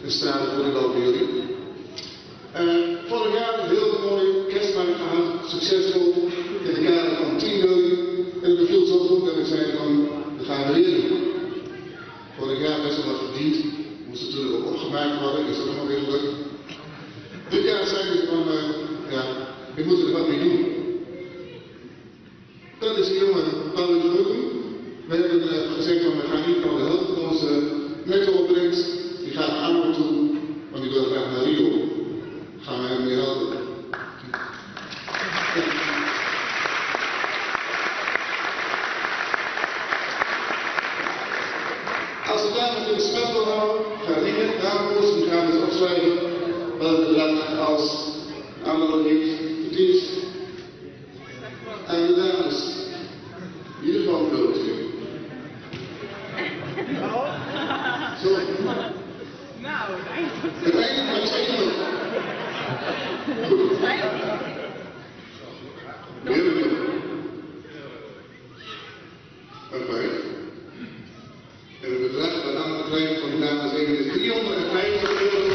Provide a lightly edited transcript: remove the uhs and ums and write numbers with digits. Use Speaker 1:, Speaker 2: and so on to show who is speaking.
Speaker 1: de straten voorlopen jullie. Vorig jaar een heel mooi kerstmarkt gehad, succesvol, in de kader van 10 miljoen. En het beviel zo goed dat ik zei van, dat gaan we weer doen. Vorig jaar best wel wat verdiend, moest natuurlijk ook opgemaakt worden, is ook nog weer gelukt. Dit jaar zeiden ze van, ja, we moeten er wat mee doen. Dat is de jongen Paulus Ruggen. We hebben gezegd van, we gaan niet van de hulp, onze netto-opbrengst, die gaat naar Arno toe, want die wil graag naar Rio. Gaan we hem mee helpen. Als we daar met de spel wil houden, gaan dingen, daarvoor die gaan we het opschrijven welk bedrag als Arno heeft verdiend. En de dames, in ieder geval een broodje. Zo.
Speaker 2: Nou,
Speaker 1: Het einde van 2 minuten. Goed. Heel goed. Oké. En het bedrag dat aan te krijgen van de dames is 350 euro.